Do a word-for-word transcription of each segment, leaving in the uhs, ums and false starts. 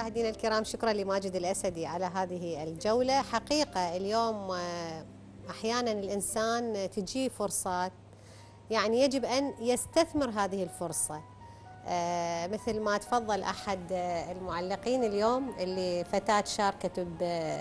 مشاهدينا الكرام، شكرا لماجد الأسدي على هذه الجولة. حقيقة اليوم أحيانا الإنسان تجي فرصات، يعني يجب أن يستثمر هذه الفرصة. مثل ما تفضل أحد المعلقين اليوم اللي فتاة شاركت ب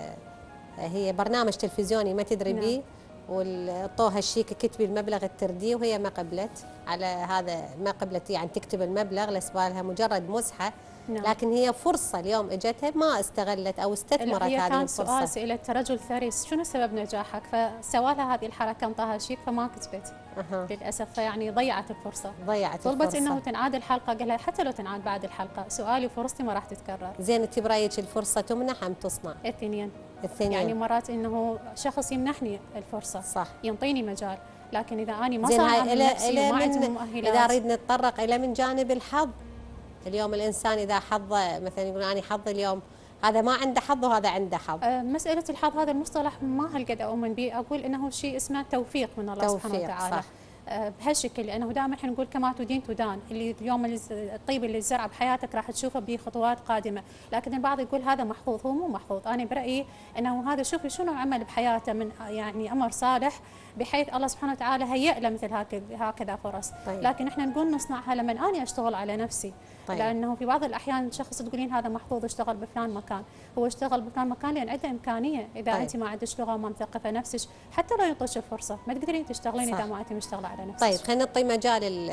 هي برنامج تلفزيوني ما تدري نعم. بيه، والطوها الشيك كتبي المبلغ الترديه، وهي ما قبلت على هذا، ما قبلت يعني تكتب المبلغ، لسبالها مجرد مزحة. نعم. لكن هي فرصة اليوم اجتها ما استغلت او استثمرت هي هذه كان الفرصة. سؤال سئلت رجل ثري شنو سبب نجاحك، فسوى لها هذه الحركة انطاها شيك فما كتبت. أه. للأسف فيعني ضيعت الفرصة. ضيعت طلبت الفرصة. انه تنعاد الحلقة، قال لها حتى لو تنعاد بعد الحلقة سؤالي وفرصتي ما راح تتكرر. زين، انت برايك الفرصة تمنح ام تصنع؟ الاثنين. الثنين. يعني مرات انه شخص يمنحني الفرصة، صح، ينطيني مجال، لكن اذا اني ما زين صار هاي من نفسي وما عندي من مؤهلات. اذا اريد نتطرق الى من جانب الحظ، اليوم الانسان اذا حظه مثلا يقول انا حظي اليوم هذا ما عنده حظ وهذا عنده حظ. أه مسألة الحظ هذا المصطلح ما هالقد أؤمن به، أقول إنه شيء اسمه توفيق من الله توفيق سبحانه وتعالى. صح. أه بهالشكل، لأنه دائما احنا نقول كما تدين تدان، اللي اليوم الطيب اللي زرع بحياتك راح تشوفه بخطوات قادمة، لكن البعض يقول هذا محظوظ، هو مو محظوظ. أنا برأيي أنه هذا شوفي شنو عمل بحياته من يعني أمر صالح، بحيث الله سبحانه وتعالى هيئ له مثل هكذا فرص. طيب. لكن احنا نقول نصنعها لما أنا أشتغل على نفسي. طيب. لأنه في بعض الأحيان شخص تقولين هذا محظوظ اشتغل بفلان مكان، هو اشتغل بفلان مكان لأن عنده إمكانية. إذا طيب. أنت ما عندك لغة وما مثقفة نفسك، حتى لو يعطيك الفرصة ما تقدرين تشتغلين إذا ما أنت مشتغلة على نفسك. طيب خلينا نعطي مجال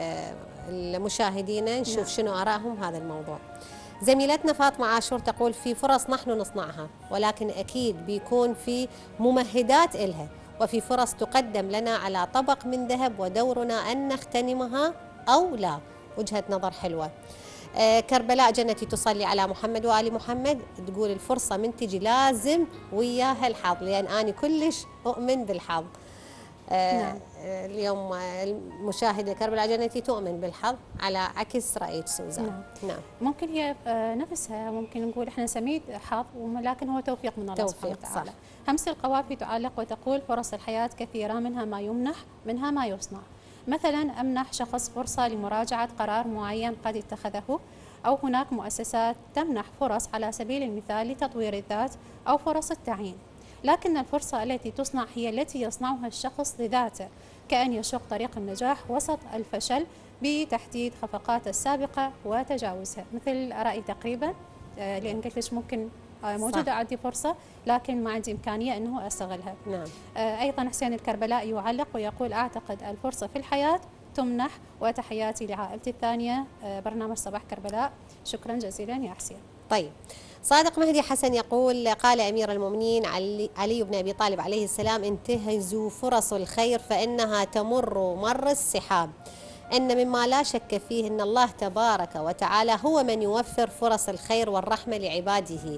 المشاهدين نشوف نعم. شنو آرائهم هذا الموضوع. زميلتنا فاطمة عاشور تقول في فرص نحن نصنعها، ولكن أكيد بيكون في ممهدات إلها، وفي فرص تقدم لنا على طبق من ذهب ودورنا أن نغتنمها أو لا. وجهة نظر حلوة. آه كربلاء جنتي تصلي على محمد وآل محمد تقول الفرصة من تجي لازم وياها الحظ، لأن أنا كلش أؤمن بالحظ. آه نعم. اليوم المشاهدة كربلاء جنتي تؤمن بالحظ على عكس رأيك سوزان. نعم. نعم. ممكن هي نفسها ممكن نقول احنا نسميه حظ، ولكن هو توفيق من الله سبحانه وتعالى. همس القوافي تعلق وتقول فرص الحياة كثيرة، منها ما يمنح منها ما يصنع. مثلا أمنح شخص فرصة لمراجعة قرار معين قد اتخذه، أو هناك مؤسسات تمنح فرص على سبيل المثال لتطوير الذات أو فرص التعيين. لكن الفرصة التي تصنع هي التي يصنعها الشخص لذاته، كأن يشق طريق النجاح وسط الفشل بتحديد خفقاته السابقة وتجاوزها. مثل رأيي تقريبا، لأن قلت لك ممكن موجودة صح. عندي فرصة لكن ما عندي إمكانية أنه أستغلها. نعم. أيضا حسين الكربلائي يعلق ويقول أعتقد الفرصة في الحياة تمنح. وتحياتي لعائلتي الثانية برنامج صباح كربلاء. شكرا جزيلا يا حسين. طيب صادق مهدي حسن يقول قال أمير المؤمنين علي, علي بن أبي طالب عليه السلام انتهزوا فرص الخير فإنها تمر مر السحاب، إن مما لا شك فيه أن الله تبارك وتعالى هو من يوفر فرص الخير والرحمة لعباده،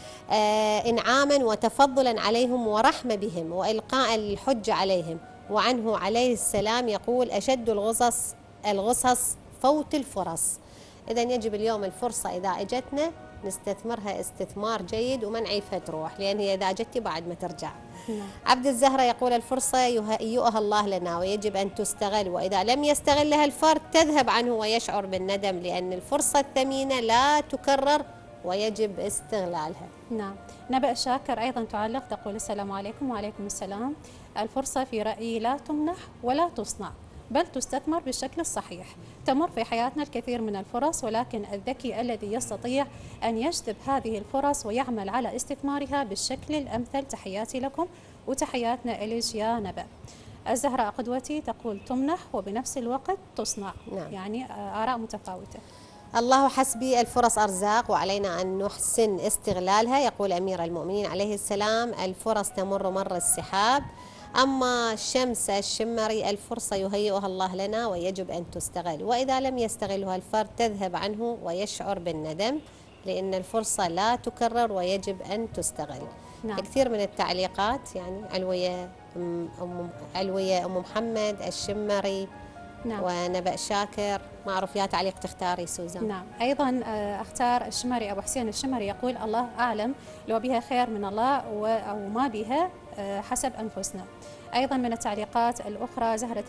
آه إنعاما وتفضلا عليهم ورحمة بهم وإلقاء الحج عليهم. وعنه عليه السلام يقول أشد الغصص الغصص فوت الفرص. إذا يجب اليوم الفرصة إذا أجتنا نستثمرها استثمار جيد وما نعيفها تروح، لأن هي إذا أجت بعد ما ترجع. نعم. عبد الزهرة يقول الفرصة يهيئها الله لنا ويجب أن تستغل، وإذا لم يستغلها الفرد تذهب عنه ويشعر بالندم، لأن الفرصة الثمينة لا تكرر ويجب استغلالها. نعم. نبأ شاكر أيضا تعلق تقول السلام عليكم. وعليكم السلام. الفرصة في رأيي لا تمنح ولا تصنع، بل تستثمر بالشكل الصحيح. تمر في حياتنا الكثير من الفرص، ولكن الذكي الذي يستطيع أن يجذب هذه الفرص ويعمل على استثمارها بالشكل الأمثل. تحياتي لكم وتحياتنا إليج يا نبأ. الزهراء قدوتي تقول تمنح وبنفس الوقت تصنع. نعم. يعني آراء متفاوتة. الله حسبي، الفرص أرزاق وعلينا أن نحسن استغلالها. يقول أمير المؤمنين عليه السلام الفرص تمر مر السحاب، أما الشمس الشمري الفرصة يهيئها الله لنا ويجب أن تستغل، وإذا لم يستغلها الفرد تذهب عنه ويشعر بالندم، لأن الفرصة لا تكرر ويجب أن تستغل. نعم. كثير من التعليقات يعني علوية أم علوية أم محمد الشمري. نعم. ونبأ شاكر. ما أعرف يا تعليق تختاري سوزان. نعم. أيضا أختار الشمري أبو حسين الشمري يقول الله أعلم لو بها خير من الله أو ما بها حسب أنفسنا. أيضا من التعليقات الأخرى زهرة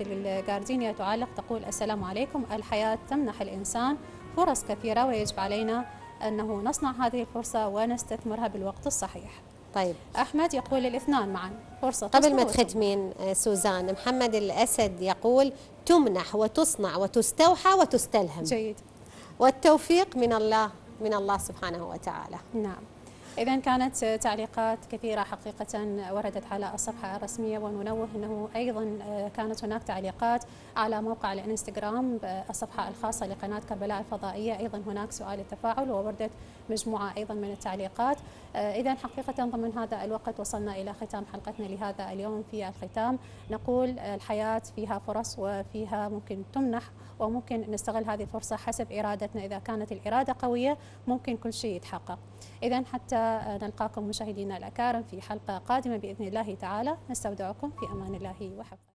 الجاردينيا تعلق تقول السلام عليكم. الحياة تمنح الإنسان فرص كثيرة ويجب علينا أنه نصنع هذه الفرصة ونستثمرها بالوقت الصحيح. طيب أحمد يقول الاثنان معا فرصة. قبل ما تختمين سوزان، محمد الأسد يقول تمنح وتصنع وتستوحى وتستلهم. جيد. والتوفيق من الله، من الله سبحانه وتعالى. نعم. إذا كانت تعليقات كثيرة حقيقة وردت على الصفحة الرسمية، وننوه أنه أيضا كانت هناك تعليقات على موقع الانستغرام الصفحة الخاصة لقناة كربلاء الفضائية، أيضا هناك سؤال التفاعل ووردت مجموعة أيضا من التعليقات. إذا حقيقة ضمن هذا الوقت وصلنا إلى ختام حلقتنا لهذا اليوم. في الختام نقول الحياة فيها فرص وفيها ممكن تمنح وممكن نستغل هذه الفرصة حسب إرادتنا. إذا كانت الإرادة قوية ممكن كل شيء يتحقق. إذا حتى نلقاكم مشاهدينا الأكارم في حلقة قادمة بإذن الله تعالى، نستودعكم في أمان الله وحفظه.